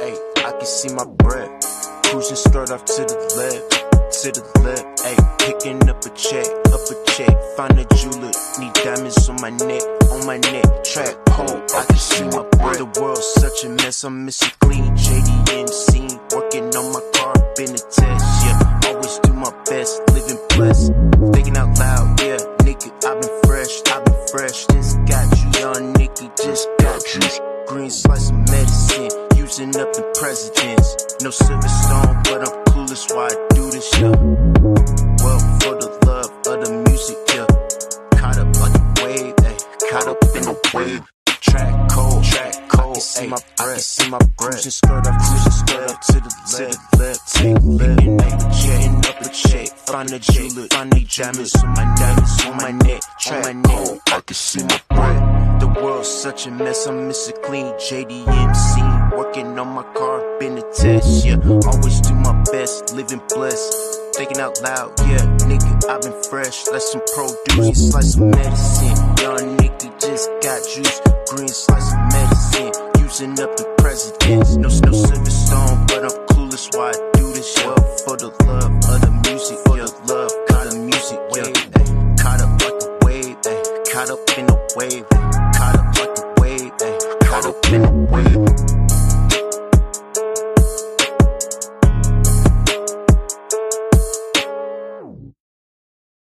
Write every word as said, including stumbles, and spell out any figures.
ayy, I can see my breath. Cruising skirt off to the left, to the left, ayy. Picking up a check, up a check. Find a jeweler, need diamonds on my neck, on my neck. Track cold, I can see my breath. The world's such a mess, I'm missing clean. J D M C, working on my car, been a test, yeah. Always do my best, living blessed. Thinking out loud, yeah, nigga, I've been fresh, I've been fresh. Just got you, young nigga, just got you. Green slice of medicine, using up the presidents. No silver stone, but I'm cool, that's why I do this, yeah. Well, for the love of the music, yeah. Caught up like a wave, ayy. Caught up in a wave. Track cold, track cold, ayy. I can see my breath. Cruising skirt up, cruising skirt up to the left, to the left, take a left, ayy. Checking up a check, find a jeweler, find a diamonds on my diamonds on my neck, track cold, I can see my breath. The world's such a mess, I'm missing clean. J D M C, working on my car, been a test, yeah. Always do my best, living blessed. Thinking out loud, yeah, nigga, I've been fresh, like some produce, slice of medicine. Young nigga just got juice, green slice of medicine. Using up the presidents, no, no silver stone, but I'm cool, that's why I do this, yeah. For the love of the music, for the love of the music, yeah. Ay, caught up like a wave, ay, caught up in a wave, ay, caught up like a wave, ay, caught up in a wave.